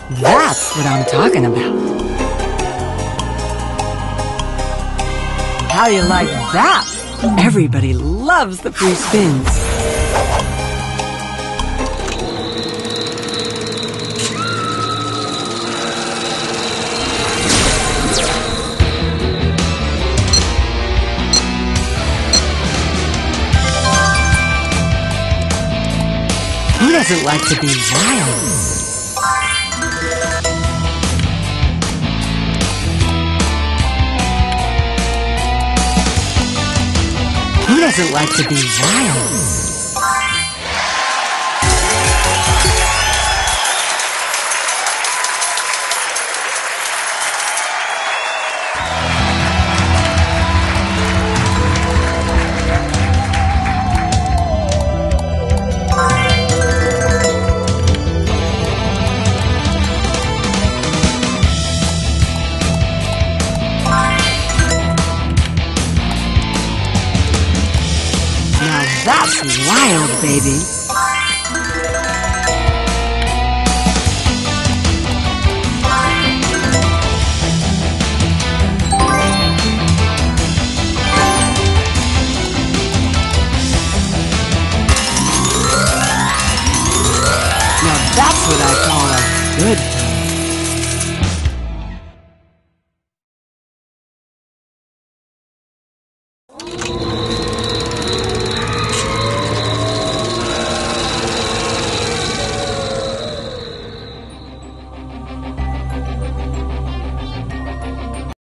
That's what I'm talking about. How do you like that? Everybody loves the free spins. Who doesn't like to be wild? Who doesn't like to be wild? That's wild, baby. Now that's what I call a good